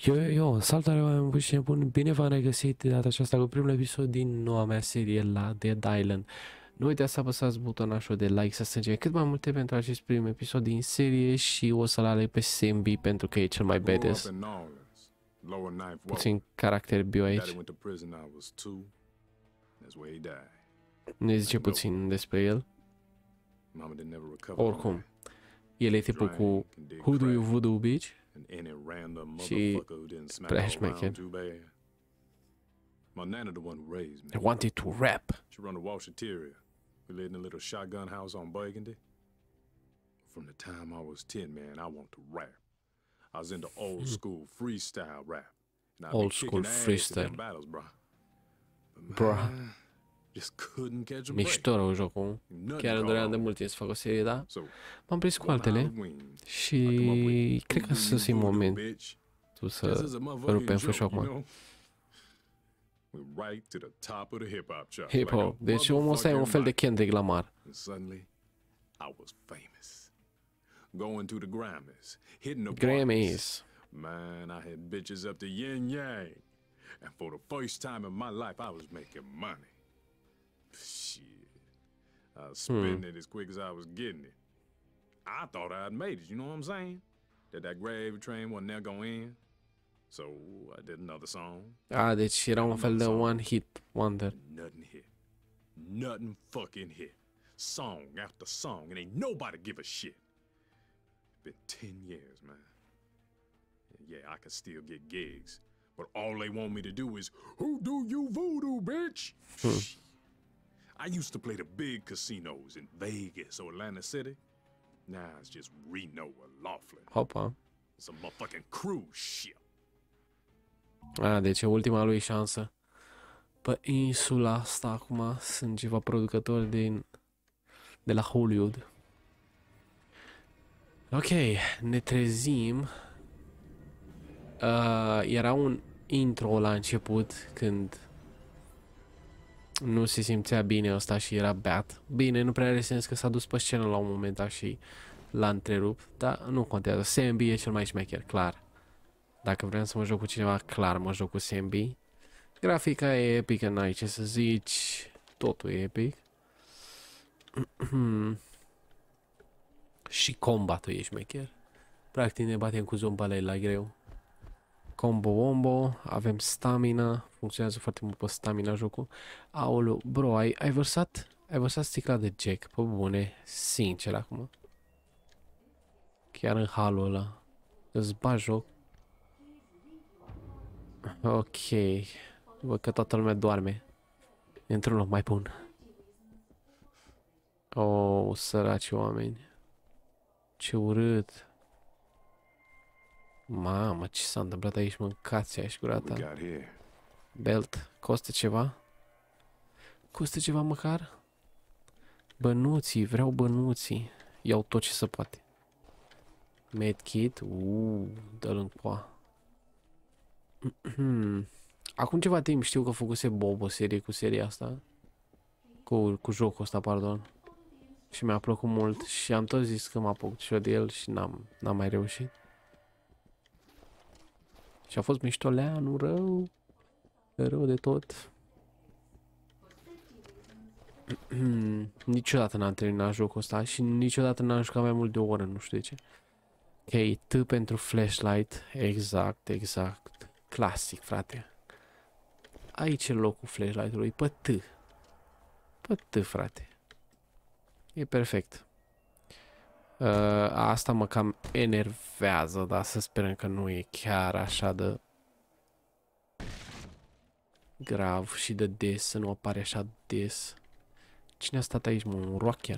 Eu, salutare oameni buni și nebuni, bine v-am regăsit de data aceasta cu primul episod din noua mea serie la Dead Island. Nu uitați să apăsați butonașul de like, să strângem cât mai multe pentru acest prim episod din serie și o să-l aleg pe Sambi pentru că e cel mai badass. Puțin caracter bio aici. Ne zice puțin despre el. Oricum, el e tipul cu Who do you voodoo bitch? Și prea șmecher. My nana the one who raised me. I wanted to rap. She run a washateria. We lived in a little shotgun house on Burgundy. From the time I was 10, man, I want to rap. I was into old school freestyle rap. And I Old school freestyle. Battles, bro. Bruh. Just couldn't catch a break. Mișto rău jocul. Chiar îmi doream de mult timp să fac o serie, da? M-am prins cu altele și cred că să simt momentul să rupem fășul acum. Hip-hop. Deci omul ăsta e un fel de Kendrick Lamar. Grammys. Man, I had bitches up to yin yang. And for the first time in my life, I was making money. Shit. I was spending it as quick as I was getting it. I thought I'd made it, you know what I'm saying? That gravy train wasn't never gonna end. So I did another song. Ah, deci era un fel de one hit wonder. Nothing hit. Nothing fucking hit. Song after song, and ain't nobody give a shit. Been 10 years, man. Yeah, I can still get gigs, but all they want me to do is, who do you voodoo, bitch? I used to play the big casinos in Vegas or Atlantic City. Now it's just Reno or Laughlin. Hopa. Some motherfucking cruise ship. Ah, deci e ultima lui șansă. Pe insula asta acum sunt ceva producători de la Hollywood. Ok, ne trezim. Era un intro la început când nu se simțea bine ăsta și era beat. Bine, nu prea are sens că s-a dus pe scenă la un moment dat și l-a întrerupt, dar nu contează. Sambi e cel mai șmecher, clar. Dacă vreau să mă joc cu cineva, clar mă joc cu Sambi. Grafica e epică, n-ai ce să zici. Totul e epic. Și combatul e șmecher. Practic ne batem cu zombalei la greu. Combo-wombo, avem stamina. Funcționează foarte mult pe stamina jocul. Aoleu, bro, ai vărsat sticla de Jack, pe bune, sincer acum. Chiar în halul ăla. Îți bagi joc. Ok. Văd că toată lumea doarme. Într-un loc mai bun. Oh, săraci oameni. Ce urât. Mamă, ce s-a întâmplat aici? Mâncați aici gura ta. Belt. Costă ceva? Costă ceva măcar? Bănuții, vreau bănuții. Iau tot ce se poate. Medkit. Dă-l în poa. Acum ceva timp știu că făcuse Bob o serie cu seria asta. Cu jocul ăsta, pardon. Și mi-a plăcut mult și am tot zis că mă apuc și eu de el și n-am mai reușit. Și a fost miștoleanul rău. Rău de tot. Niciodată n-am terminat jocul ăsta și niciodată n-am jucat mai mult de o oră, nu știu de ce. Ok, T pentru flashlight. Exact. Clasic, frate. Aici e locul flashlight-ului, pe T. Pe T, frate. E perfect. Asta mă cam enervează, dar să sperăm că nu e chiar așa de grav și de des, să nu apare așa des. Cine a stat aici, mă? Un rocker.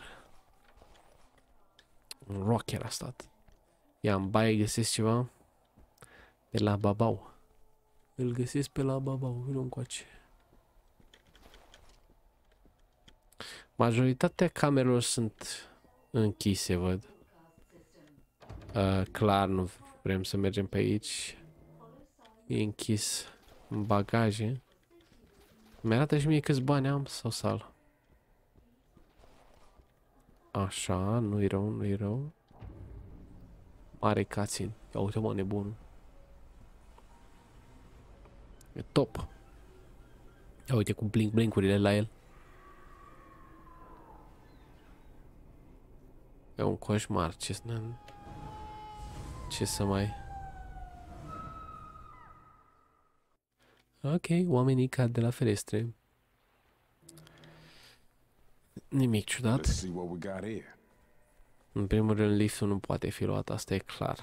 Un rocker a stat. Ia, în baie găsesc ceva? De la Babau. Îl găsesc pe la Babau, vină încoace. Majoritatea camerelor sunt închise, văd. Clar, nu vrem să mergem pe aici. E închis în bagaje. Mi-arată și mie câți bani am sau sal. Așa, nu-i rău, nu-i rău. Mare cutscene. Ia uite, mă, nebun. E top. Ia uite cu blink-blink-urile la el. E un coșmar. Ce să mai... Ok, oamenii cad de la ferestre. Nimic ciudat. Let's see what we got here. În primul rând, liftul nu poate fi luat, asta e clar.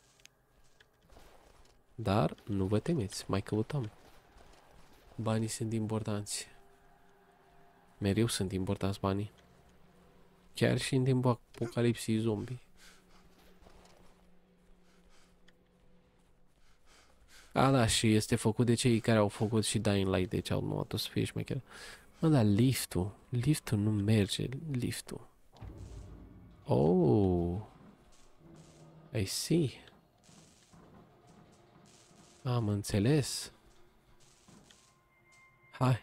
Dar nu vă temeți, mai căutăm. Banii sunt importanți. Mereu sunt importanți banii. Chiar și în timpul apocalipsii zombie. A, da, și este făcut de cei care au făcut și Dying Light, deci au luat-o să fie șmecher. Mă, dar liftul nu merge, liftul. Oh, I see. Am înțeles. Hai.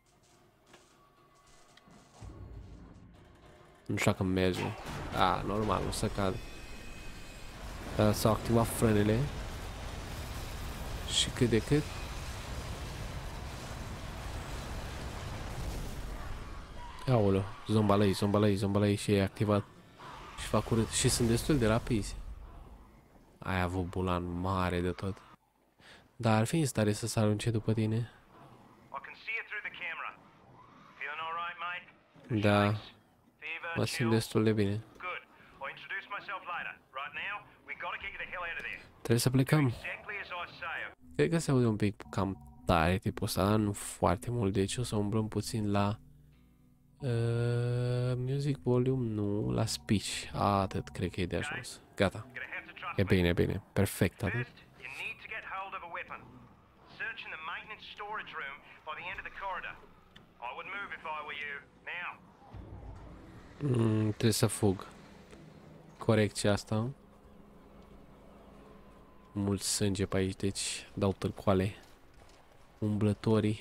Nu știu dacă merge. A, normal, o să cad. S-au activat frânele. Și cât de cât. Aoleu, zombalei și e activat. Și fac urât. Și sunt destul de rapizi. Ai avut bulan mare de tot. Dar ar fi în stare să se arunce după tine. Da. Mă simt destul de bine. Trebuie să plecăm. Cred că se aude un pic cam tare tipul ăsta, dar nu foarte mult. Deci o să umblăm puțin la music volume, nu, la speech. Atât, cred că e de ajuns. Gata. E bine, e bine. Perfect, atât. Trebuie să fug. Corecția asta. Mult sânge pe aici, deci dau târcoale. Umblătorii.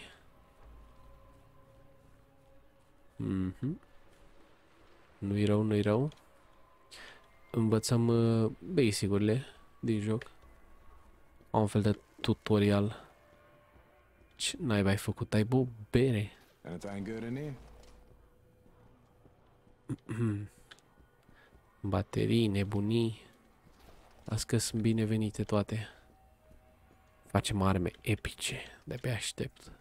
Nu-i rău, nu-i rău. Învățăm basic-urile din joc. Am un fel de tutorial. Ce n-ai mai făcut? Ai băut bere? Anything good in here? Baterii, nebunii. Las că sunt binevenite toate. Facem arme epice. De-abia aștept.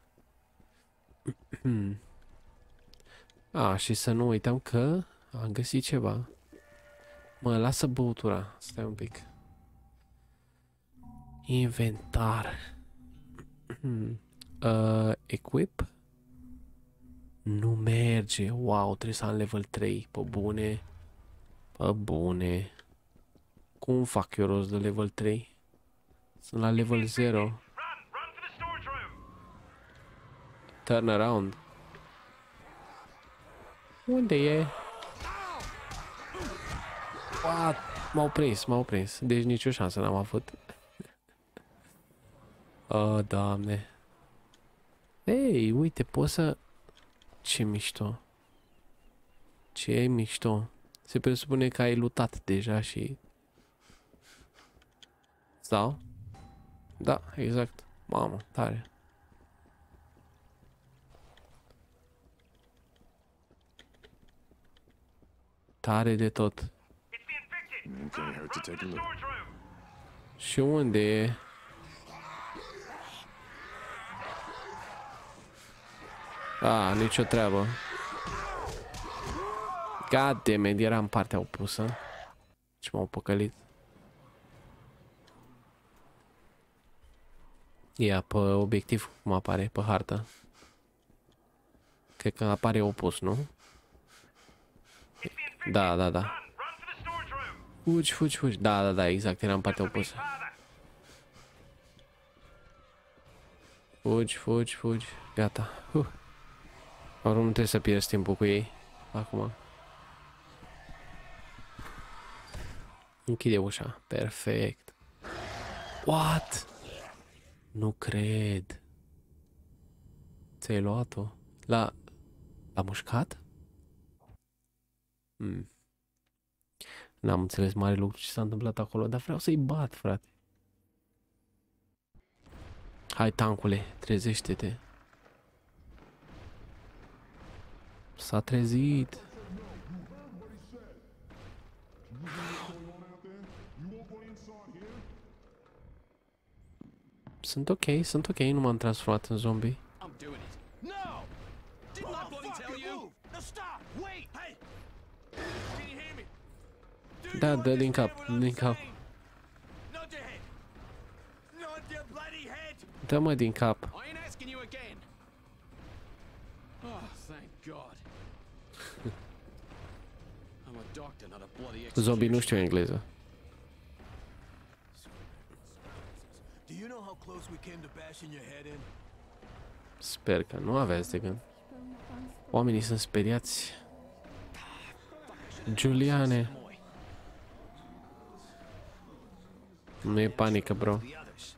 A, și să nu uităm că am găsit ceva. Mă, lasă băutura. Stai un pic. Inventar. Equip. Nu merge. Wow, trebuie să am level 3. Pe bune. Pe bune. Cum fac eu rost de level 3? Sunt la level 0. Turn around. Unde e? What? M-au prins. Deci nicio șansă n-am avut. Oh, Doamne. Ei, uite, poți să... Ce mișto. Ce mișto. Se presupune că ai luptat deja și... Sau? Da, exact. Mamă, tare. Tare de tot. Can't hurt to take a look. Și unde e? Ah, nicio treabă. God damn it, era în partea opusă. Și m-au păcălit. Ia pe obiectiv cum apare pe hartă. Cred că apare opus, nu? Da, da, da. Fugi, fugi, fugi. Da, da, da, exact, era în partea opusă. Fugi, fugi, fugi. Gata. Acum nu trebuie să pierzi timpul cu ei. Acum. Închide ușa. Perfect. What? Nu cred. Ți-ai luat-o? L-a mușcat? N-am înțeles mare lucru ce s-a întâmplat acolo, dar vreau să-i bat, frate. Hai, tancule, trezește-te. S-a trezit. Sunt ok, nu m-am transformat în zombie. I'm doing it. No! Didn't I bloody tell you? No, stop! Wait! Hey! Can you hear me? Do Da, you dă din understand cap, what I'm din cap. saying? Nod your head. Nod your bloody head. Dă-mă din cap. I ain't asking you again. Oh, thank God. I'm a doctor, not a bloody Zombie nu executioner. știu engleză. Do you know how close we came to bashing your head in? Sper că nu aveți de gând. Oamenii sunt speriați. Giuliane. Nu e panică, bro. The others.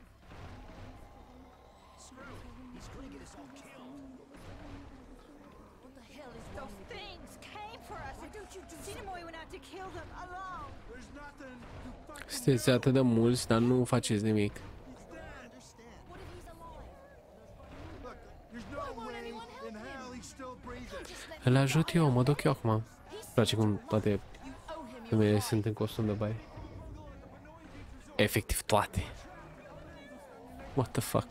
What the hell is those things came for us? Why don't you do Cinemoy went out to kill them alone. There's nothing to fucking Sunteți atât de mulți, dar nu faceți nimic. understand. What if he's alive? Look, there's Why no won't way anyone help in him? hell he's still breathing. Just let Îl me ajut die. eu, mă duc eu acum. Îmi He's place cum toate you owe him your femeile life. sunt în costum de baie. Efectiv toate. What the fuck?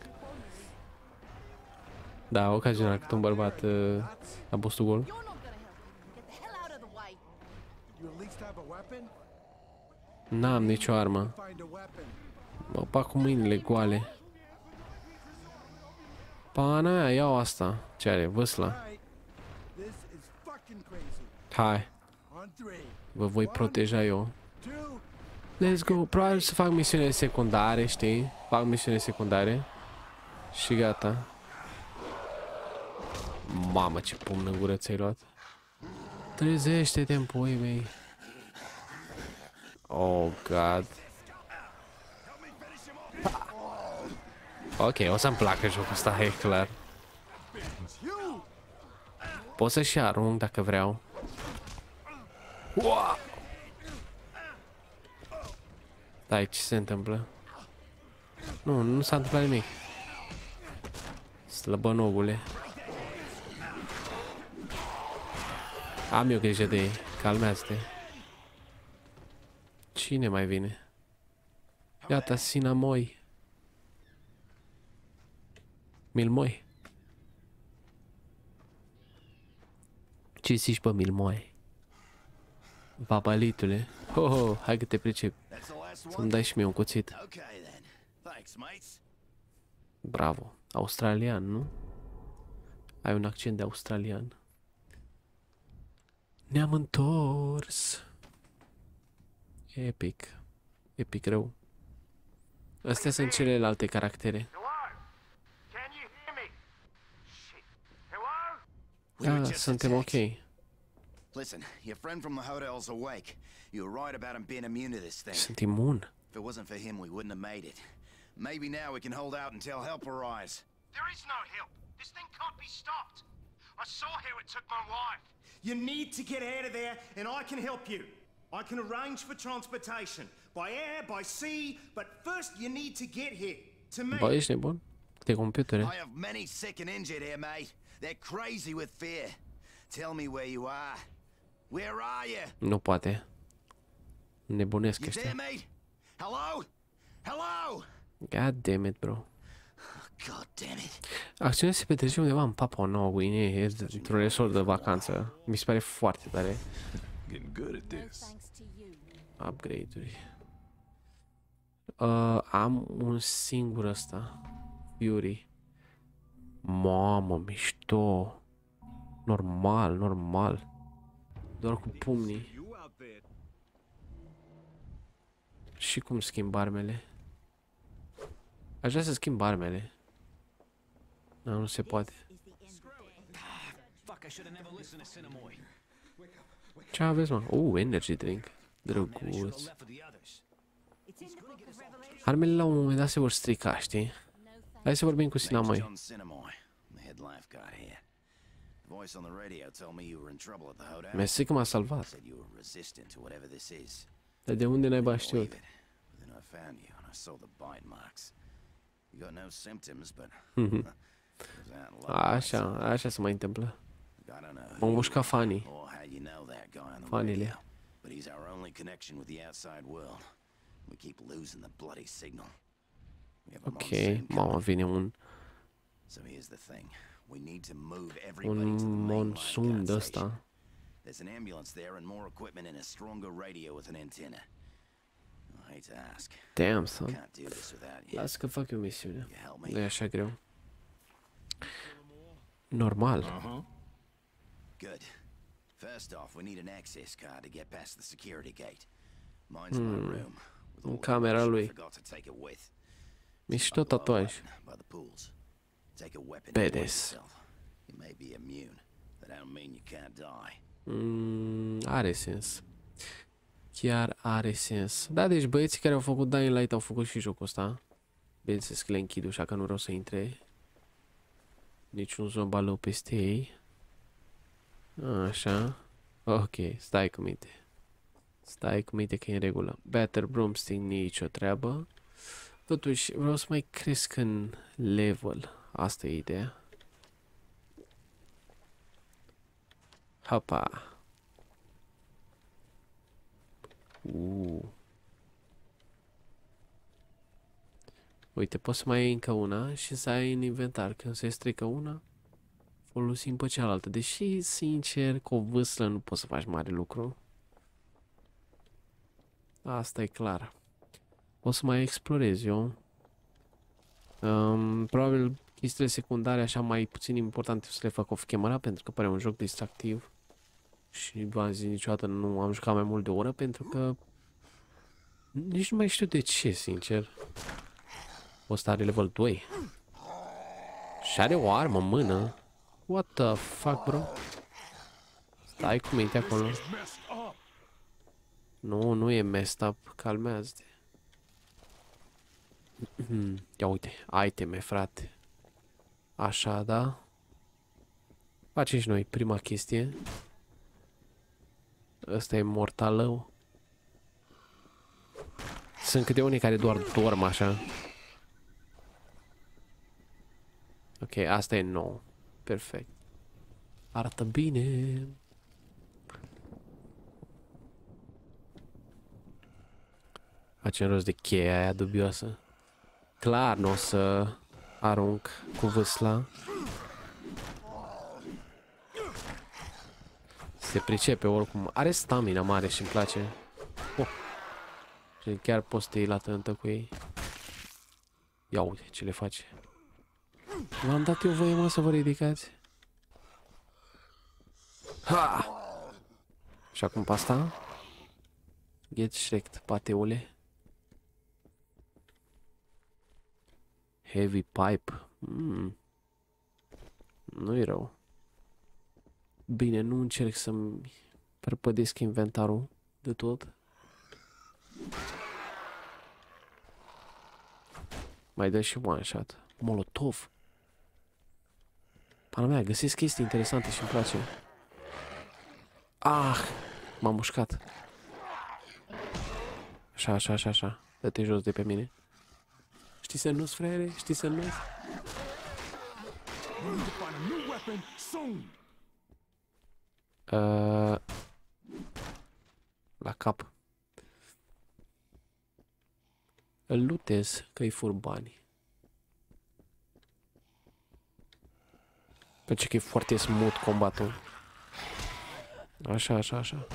Da, ocazional cât un bărbat a bustul gol. You're not gonna help him. Get the hell out of the way. You at least have a weapon? N-am nicio armă. Find a weapon. Mă bag cu mâinile goale. Pana mea, iau asta. Ce are? Vâsla. Right. This is fucking crazy. Hai, On three. vă voi proteja eu. Two. Let's go. Probabil să fac misiune secundare, știi? Fac misiune secundare. Și gata. Mamă, ce pumn în gură ți-ai luat. Trezește-te în puii mei. Oh, God. Ok, o să-mi placă jocul ăsta, e clar. Pot să și arunc dacă vreau. Wow! Stai, ce se întâmplă? Nu s-a întâmplat nimic. Slăbănogule. Am eu grijă de ei. Calmează-te. Cine mai vine? Iată, Sinamoi. Milmoi. Ce zici, bă, Milmoi? Babalitule. Ho, hai că te pricep. That's the last Să-mi one? dai și mie un cuțit. Okay then. Thanks, mates. Bravo. Australian, nu? Ai un accent de australian. Ne-am întors. Epic. Epic rău. Astea sunt celelalte caractere. Hello? Can you hear me? Shit. Hello? We were Ah, just suntem attacked. ok. Listen, your friend from the hotel's awake. You were right about him being immune to this thing. Sunt imun. If it wasn't for him, we wouldn't have made it. Maybe now we can hold out until help arrives. There is no help. This thing can't be stopped. I saw how it took my wife. You need to get out of there, and I can help you. I can arrange for transportation by air, by sea, but first you need to get here to me. Bă, ești nebun? De computere. I have many sick and injured here, mate. They're crazy with fear. Tell me where you are. Where are you? Nu poate. Nebunesc You there, ăștia. mate? Hello? Hello? God damn it, bro. God damn it. Acțiunea se petrece undeva în Papua Noua Guinee, într-un resort de vacanță. Mi se pare foarte tare. Getting good at No this. thanks to you. Upgrade-uri. Am un singur ăsta. Fury. Mamă, mișto. Normal, normal. Doar cu pumnii. You out there. Și cum schimb armele? Aș vrea să schimb armele. Dar nu se poate. Fuck, I should have never listened to Cinemoy. Ce aveți, mă? Energy drink. Maybe I should have Drăguț. left for the others. It's in the book of Revelation. Armele la un moment dat se vor strica, știi? No thanks. Hai să vorbim cu Name's Sinamoi. John Cinemoy. I'm the head lifeguard here. Voice on the radio told me you were in trouble at the hotel. Mersi că m-a salvat. Said you were resistant to whatever this is. Dar de unde n-ai Didn't știut? believe it. But then I found you and I saw the bite marks. You got no symptoms, but Așa se mai întâmplă. I don't know. M-au mușcat fanii. Or how you know that guy on the Fanile. radio, but he's our only connection with the outside world. We keep losing the bloody signal. We have a Ok, monsoon mama, coming. vine un So here's the thing. We need to move everybody to the main monsun line de guard ăsta. station. There's an ambulance there and more equipment and a stronger radio with an antenna. I hate to ask. Damn, son. Can't do this without you. Lasă că fac eu misiune. You help me? Nu e așa greu. Normal. Good. First off, we need an access card to get past the security gate. Mine's in my room. With all the camera rubbish, lui. I forgot to take it with. Mișto tatuaj. By the pools. Take a weapon. Badass. yourself. You may be immune, but I don't mean you can't die. Are sens. Chiar are sens. Da, deci băieții care au făcut Dying Light au făcut și jocul ăsta. Bineînțeles că le închid ușa că nu vreau să intre niciun zombalău peste ei. Așa. Ok, stai cu minte. Stai cu minte că e în regulă. Better Broomstick, nicio treabă. Totuși, vreau să mai cresc în level. Asta e ideea. Hopa. Uite, poți să mai iei încă una și să ai în inventar. Când se strică una, folosim pe cealaltă. Deși, sincer, cu o vâslă nu poți să faci mare lucru. Asta e clar. O să mai explorez eu. Probabil chestiile secundare, așa mai puțin importante, să le fac off-camera, pentru că pare un joc distractiv. Și v-am zis, niciodată nu am jucat mai mult de o oră, pentru că nici nu mai știu de ce, sincer. Ăsta are level 2. Și are o armă în mână. What the fuck, bro? Stai cu minte acolo. Nu, nu e messed up. Calmează-te. Ia uite, iteme, frate. Așa, da? Facem și noi prima chestie. Ăsta e mortalău. Sunt câte unii care doar dorm așa. Ok, asta e nou. Perfect. Arată bine. Facem rost de cheia aia dubioasă. Clar nu o să arunc cu vâsla. Se pricepe oricum. Are stamina mare și îmi place. Și chiar poți să te iei la tântă cu ei. Ia uite ce le face. V-am dat eu voie, mă, să vă ridicați. Ha! Și acum pe asta. Get shreked, pateule. Heavy pipe. Nu-i rău. Bine, nu încerc să-mi prăpădesc inventarul de tot. Mai dă și one shot. Molotov. Pana mea, găsesc chestii interesante și îmi place. Ah! M-am mușcat. Așa, așa, așa, așa. Dă-te jos de pe mine. Știi să nu-ți, frere? Știi să nu-ți? La cap. Îl lutez că-i fur bani. Pentru că e foarte smooth combatul. Așa, așa, așa.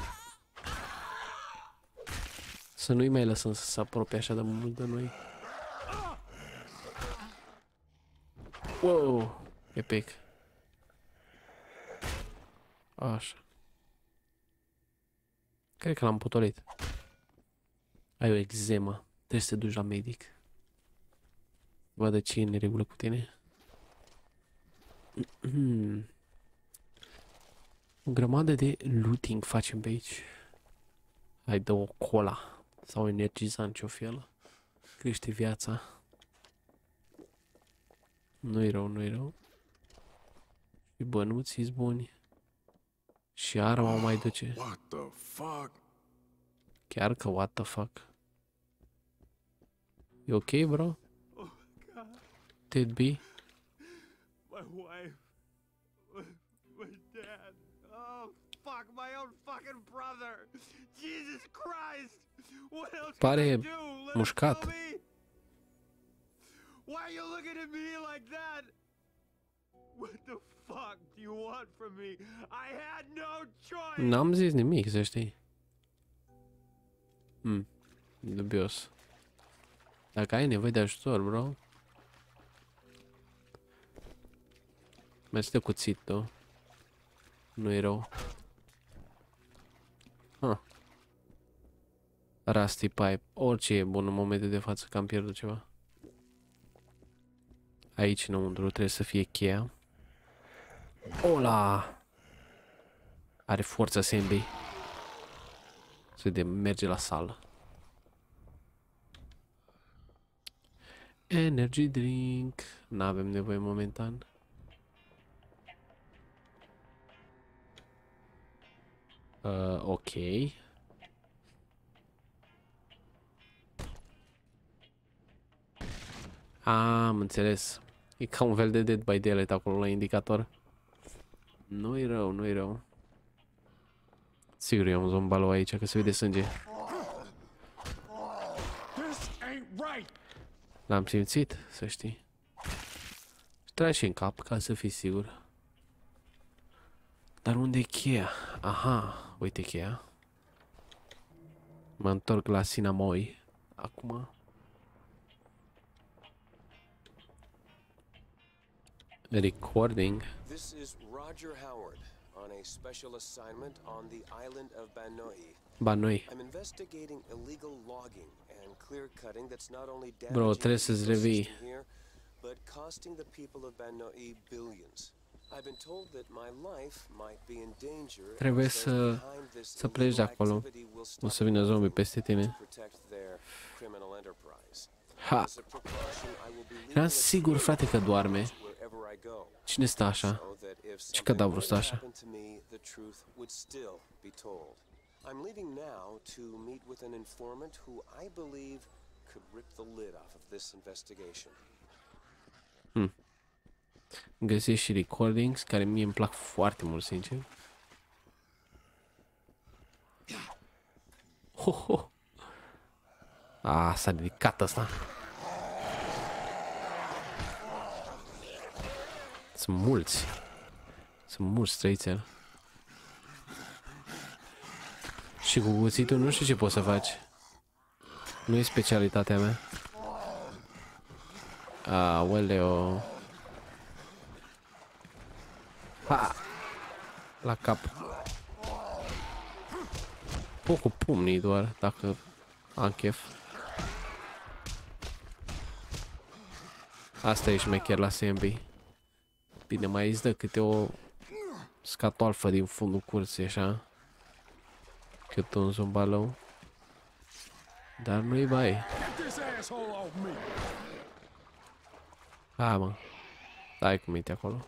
Să nu-i mai lăsăm să se apropie așa de mult de noi. Wow! Epic. Așa. Cred că l-am potolit. Ai o eczemă. Trebuie să te duci la medic. Vadă ce e în neregulă cu tine. O grămadă de looting facem pe aici. Hai, dă o cola. Sau energizant, ce-o fi ăla. Crește viața. Nu-i rău, nu-i rău. Și bănuții-s buni. Și arma o mai duce. What the fuck? Chiar că what the fuck. E ok, bro? Could be. My wife. My dad. Oh, fuck, my own fucking brother. Jesus Christ. What else can Pare I do? Let him mușcat. tell me? Why are you looking at me like that? What the fuck do you want from me? I had no choice. N-am zis nimic, să știi. Dubios. Dacă ai nevoie de ajutor, bro. Mergi de cuțitul. Nu e rău. Rusty pipe. Orice e bun în momentul de față, că am pierdut ceva. Aici înăuntru trebuie să fie cheia. Ola! Are forța Sembi. Să vedem, merge la sală. Energy drink. N-avem nevoie momentan. Ok. Am înțeles. E ca un fel de Dead by Daylight acolo la indicator. Nu-i rău, nu-i rău. Sigur e un zombalou aici, că se vede sânge. L-am simțit, să știi. Tragi și în cap, ca să fii sigur. Dar unde e cheia? Aha, uite cheia. Mă întorc la Sinamoi. Acum. Recording. This is Roger Howard on a special assignment on the island of Banoi. Banoi. I'm investigating illegal logging and clear cutting that's not only Bro, damaging trebuie the să-ți revii. ecosystem here, but costing the people of Banoi billions. I've been told that my life might be in danger. Trebuie să pleci de acolo. O să vină zombie peste tine. Ha! Eram sigur, frate, că doarme. Cine stă așa? Ce cadavru stă așa? I'm leaving now to meet with an informant who I believe could rip the lid off of this investigation. Găsesc și recordings care mie îmi plac foarte mult, sincer. Ho, ho. S-a ridicat ăsta. Sunt mulți. Sunt mulți străițel. Și cu cuțitul nu știu ce poți să faci. Nu e specialitatea mea. Aoleo. Ha! La cap. Pot cu pumnii doar, dacă am chef. Asta e șmecher la SMB. Bine, mai îți dă câte o scatolfă din fundul curții, așa. Cât un zombalou. Dar nu-i bai. Mă. Dai cu minte acolo.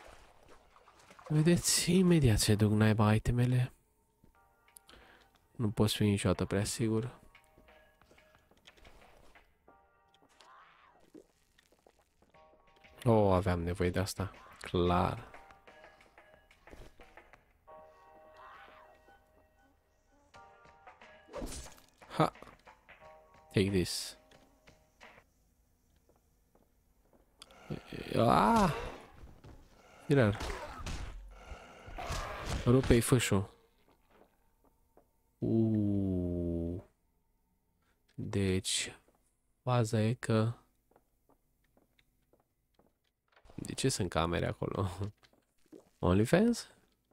Vedeți imediat ce duc naiba itemele. Nu poți fi niciodată prea sigur. Aveam nevoie de asta. Clar. Ha. Take this. Irar. Rupe-i fâșul. Deci, faza e că... De ce sunt camere acolo? OnlyFans?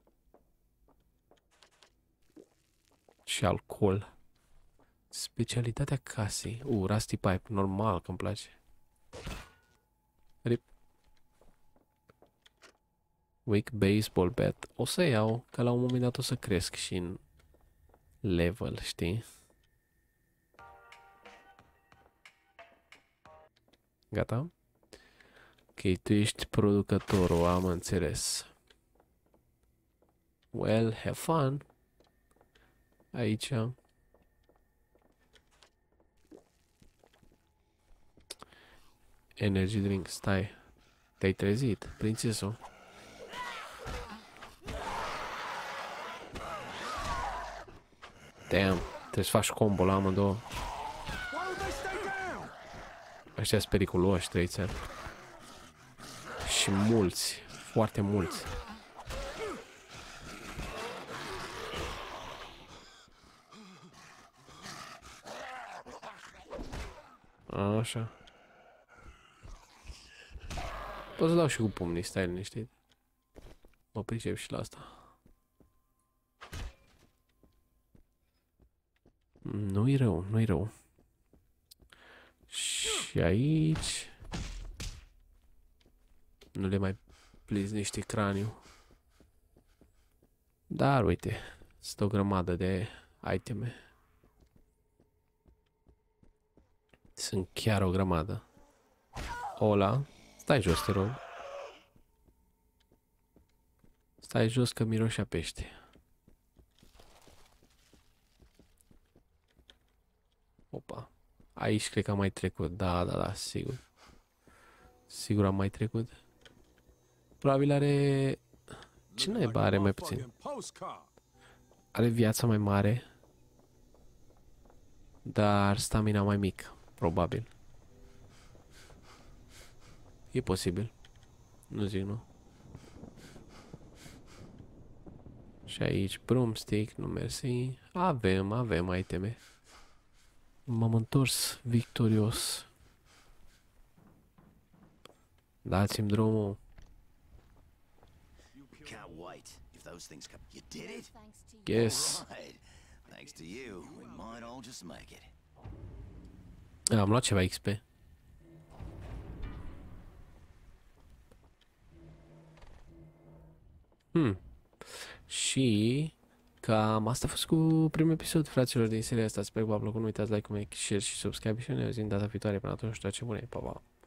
Și alcool. Specialitatea casei. Rusty pipe. Normal că îmi place. Rip. Weak baseball bat. O să iau, că la un moment dat o să cresc și în level, știi? Gata? Ok, tu ești producătorul, am înțeles. Well, have fun. Aici. Energy drink, stai. Te-ai trezit, prințesul. Damn, trebuie să faci combo la amândouă. Ăștia sunt periculoși, trăițeni. Și mulți, foarte mulți. Așa. Pot să dau și cu pumnii, stai liniștit. Mă pricep și la asta. Nu-i rău, nu-i rău. Și aici... Nu le mai pliznește craniul. Dar uite, sunt o grămadă de iteme. Sunt chiar o grămadă. Ola, stai jos, te rog. Stai jos că miroșea pește. Opa. Aici cred că am mai trecut. Da, sigur. Sigur am mai trecut. Probabil are... Ce naiba are mai puțin? Are viața mai mare. Dar stamina mai mic. Probabil. E posibil. Nu zic nu. Și aici broomstick, nu mersi. Avem iteme. M-am întors victorios. Dați-mi drumul. Can't wait. If those things come, you did it? Yes. Right. Thanks to you, we might all just make it. Am luat ceva XP. Și cam asta a fost cu primul episod, fraților, din seria asta. Sper că v-a plăcut. Nu uitați like, comment, share și subscribe și ne auzim data viitoare. Până atunci, toate bune. Pa, pa.